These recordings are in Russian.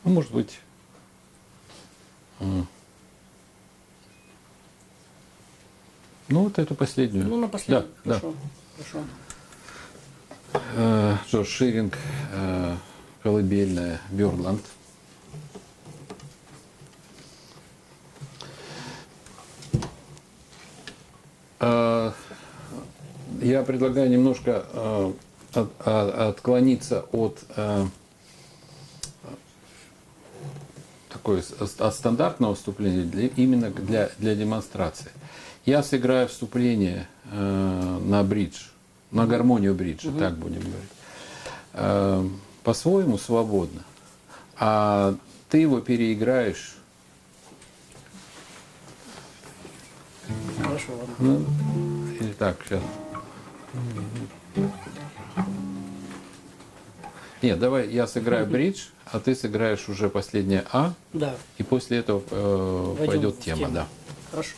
Ну, может быть, ну вот эту последнюю. Ну, на последний. Да, Хорошо. Хорошо. да. Джордж Ширинг, колыбельная Бёрдланд. Я предлагаю немножко отклониться от от стандартного вступления именно для демонстрации. Я сыграю вступление на бридж, на гармонию бриджа, так будем говорить. По-своему свободно. А ты его переиграешь. Хорошо, ладно. Ну, или так, сейчас. Нет, давай я сыграю бридж, а ты сыграешь уже последнее А, Да. и после этого Войдем пойдет в тема, тему. да. Хорошо.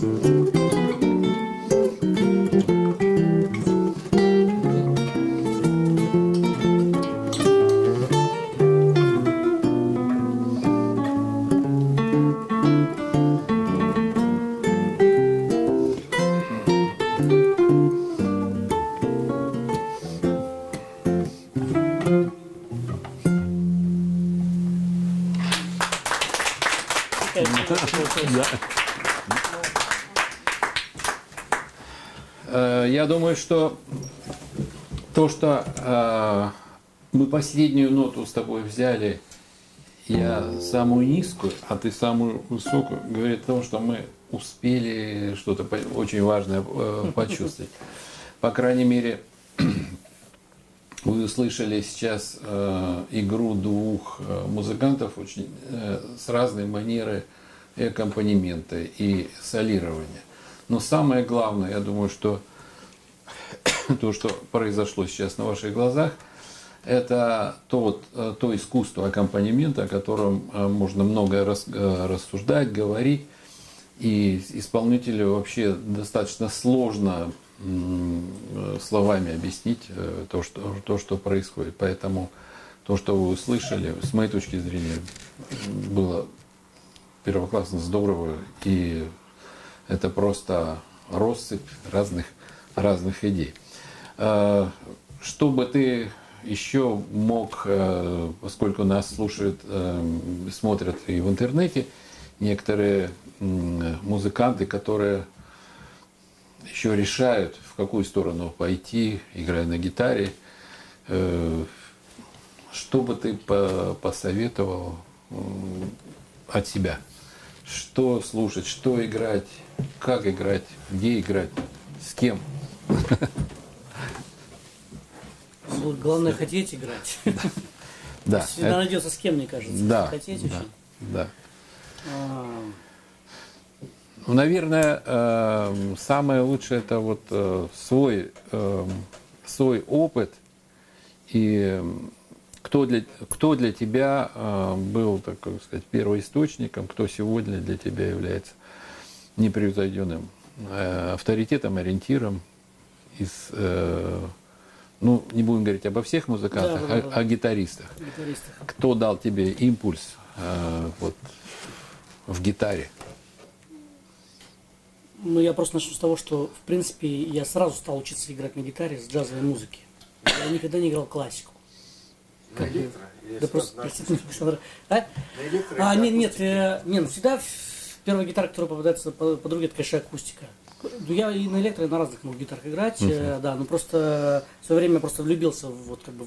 Я думаю, что то, что мы последнюю ноту с тобой взяли, я самую низкую, а ты самую высокую, говорит о том, что мы успели что-то очень важное почувствовать. По крайней мере, вы услышали сейчас игру двух музыкантов очень, с разной манерой и аккомпанемента, и солирования. Но самое главное, я думаю, что то, что произошло сейчас на ваших глазах, это то искусство аккомпанемента, о котором можно много рассуждать, говорить. И исполнителю вообще достаточно сложно словами объяснить то, что происходит. Поэтому то, что вы услышали, с моей точки зрения, было первоклассно здорово. И это просто россыпь разных идей. Что бы ты еще мог, поскольку нас слушают, смотрят и в интернете, некоторые музыканты, которые еще решают, в какую сторону пойти, играя на гитаре, что бы ты посоветовал от себя? Что слушать, что играть, как играть, где играть, с кем? Главное хотеть играть. Да. Всегда найдется с кем, мне кажется. Да. Хотеть очень. Да. Ну, наверное, самое лучшее это вот свой опыт и кто для тебя был, так сказать, первоисточником, кто сегодня для тебя является непревзойденным авторитетом, ориентиром из, ну, не будем говорить обо всех музыкантах, да. О гитаристах. Кто дал тебе импульс вот, в гитаре? Ну, я просто начну с того, что, в принципе, я сразу стал учиться играть на гитаре с джазовой музыки. Я никогда не играл классику. Да просто, простите, Александр. Нет, всегда первая гитара, которая попадается подруге, это, конечно, акустика. Я и на электро, и на разных могу гитарах играть, да, но просто в свое время просто влюбился вот как бы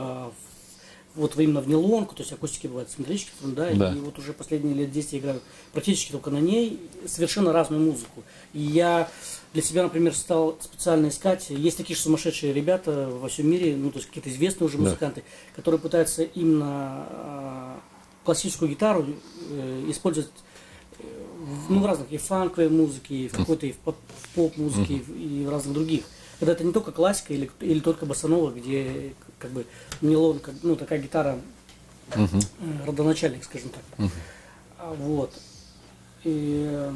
вот именно в нейлонку, то есть акустики бывают симметрические, да, и вот уже последние лет 10 я играю практически только на ней, совершенно разную музыку. И я для себя, например, стал специально искать, есть такие же сумасшедшие ребята во всем мире, ну, то есть какие-то известные уже музыканты, которые пытаются именно классическую гитару использовать в разных, и в фанковой музыке, и в какой-то, и в поп-музыке, и в разных других. Когда это не только классика или только босанова, где как бы нейлон, ну, такая гитара, родоначальник, скажем так. Вот. И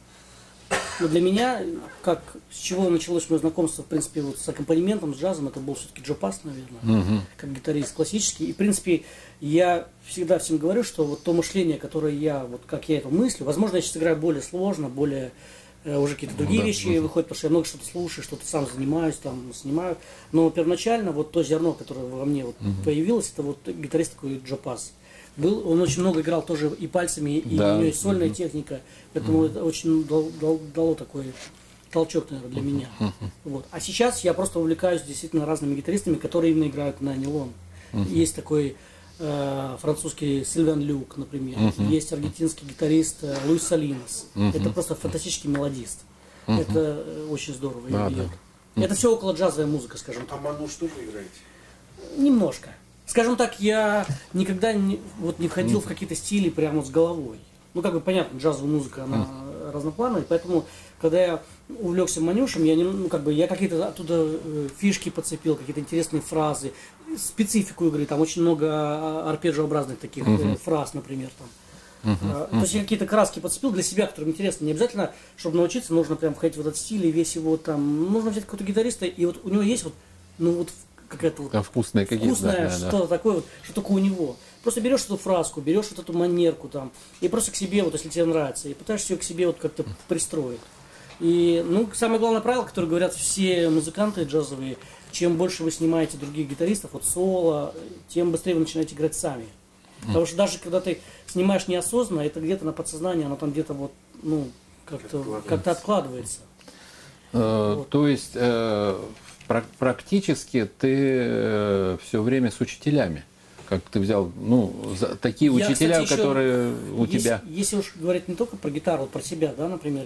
для меня, с чего началось мое знакомство, в принципе, вот с аккомпанементом, с джазом, это был все-таки Джо Пасс, наверное, как гитарист классический. И, в принципе, я всегда всем говорю, что вот то мышление, которое как я это мыслю, возможно, я сейчас играю более сложно, более уже какие-то другие вещи выходят, потому что я много что-то слушаю, что-то сам занимаюсь, там, снимаю. Но первоначально вот то зерно, которое во мне вот появилось, это вот гитарист такой Джо Пасс. Он очень много играл тоже и пальцами, и у него есть сольная техника, поэтому это очень дало такой толчок, наверное, для меня. Вот. А сейчас я просто увлекаюсь действительно разными гитаристами, которые именно играют на нейлон. Есть такой французский Сильвен Люк, например. Есть аргентинский гитарист Луис Салинос. Это просто фантастический мелодист. Это очень здорово. Это все около джазовая музыка, скажем так. А Мануш тоже играете? Немножко. Скажем так, я никогда не входил в какие-то стили прямо с головой. Ну, как бы понятно, джазовая музыка, она разноплановая, поэтому, когда я увлекся Манюшем, я какие-то оттуда фишки подцепил, какие-то интересные фразы, специфику игры, там очень много арпеджиообразных таких фраз, например, там. То есть я какие-то краски подцепил для себя, которые интересны. Не обязательно, чтобы научиться, нужно прям входить в этот стиль и весь его там. Нужно взять какого-то гитариста, и вот у него есть вот, ну вот какая-то вот вкусное какие-то, да, что-то такое вот, что только у него. Просто берешь эту фразку, берешь вот эту манерку там, и просто к себе, вот если тебе нравится, и пытаешься ее к себе вот как-то пристроить. И, ну, самое главное правило, которое говорят все музыканты джазовые, чем больше вы снимаете других гитаристов, вот соло, тем быстрее вы начинаете играть сами. Потому что даже когда ты снимаешь неосознанно, это где-то на подсознании, оно там где-то вот, ну, как-то откладывается. Вот. То есть практически ты все время с учителями. Как ты взял, ну, такие учителя, кстати, которые у тебя... Если уж говорить не только про гитару, вот про себя, да, например,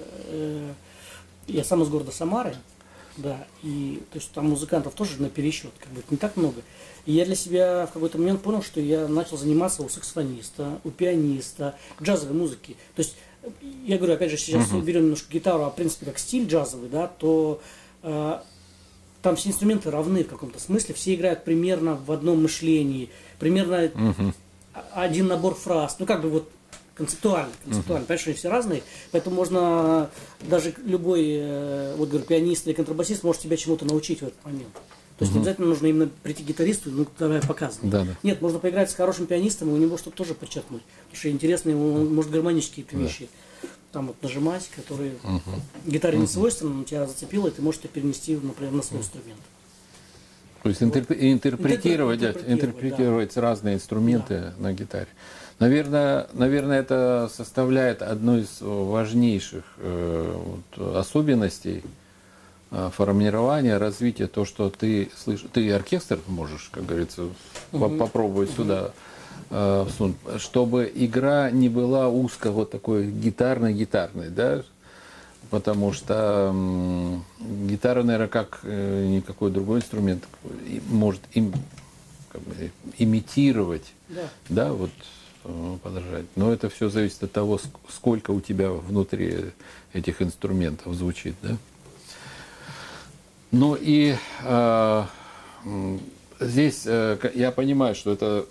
я сам из города Самары, да, и то есть там музыкантов тоже напересчет, как бы не так много. И я для себя в какой-то момент понял, что я начал заниматься у саксофониста, у пианиста, джазовой музыки. То есть, я говорю, опять же, сейчас берем немножко гитару, а в принципе как стиль джазовый, да, то там все инструменты равны в каком-то смысле, все играют примерно в одном мышлении, примерно один набор фраз, ну как бы вот концептуально, понятно, что они все разные, поэтому можно даже любой, вот говорю, пианист или контрабасист может тебя чему-то научить в этот момент. То есть не обязательно нужно именно прийти к гитаристу, ну давай показывай. Да, да. Нет, можно поиграть с хорошим пианистом, и у него что-то тоже подчеркнуть, потому что интересно, он может гармонические вещи там вот нажимать, которые гитаре не свойственны, но тебя зацепило, и ты можешь это перенести, например, на свой инструмент. То есть интерпретировать разные инструменты на гитаре. Наверное, это составляет одну из важнейших особенностей формирования, развития, то, что ты слышишь, ты оркестр можешь, как говорится, попробовать сюда всунуть, чтобы игра не была узко вот такой гитарной, да, потому что гитара, наверное, как никакой другой инструмент, может имитировать, да, вот подражать. Но это все зависит от того, сколько у тебя внутри этих инструментов звучит, да. Ну и здесь я понимаю, что это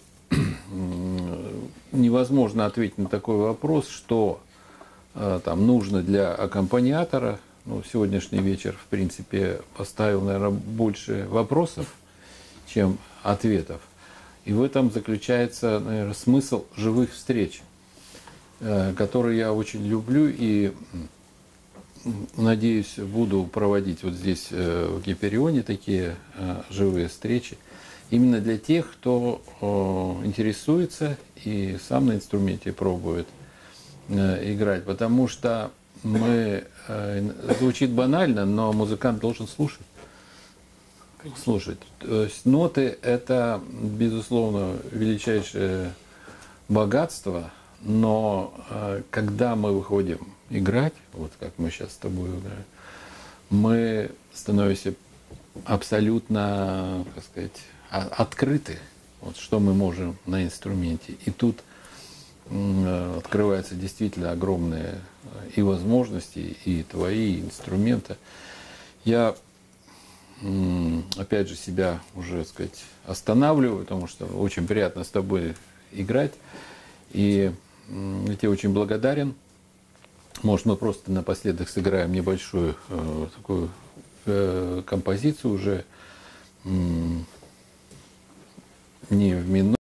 невозможно ответить на такой вопрос, что там нужно для аккомпаниатора. Ну, сегодняшний вечер, в принципе, поставил, наверное, больше вопросов, чем ответов. И в этом заключается, наверное, смысл живых встреч, которые я очень люблю и, надеюсь, буду проводить вот здесь, в Гиперионе, такие живые встречи. Именно для тех, кто интересуется и сам на инструменте пробует играть. Потому что звучит банально, но музыкант должен слушать. То есть ноты – это, безусловно, величайшее богатство, но когда мы выходим играть, вот как мы сейчас с тобой играем, мы становимся абсолютно, так сказать, открыты, вот, что мы можем на инструменте. И тут открываются действительно огромные и возможности, и твои инструменты. Я, опять же, себя уже, так сказать, останавливаю, потому что очень приятно с тобой играть. И я тебе очень благодарен. Может, мы просто напоследок сыграем небольшую такую композицию уже не в минуту.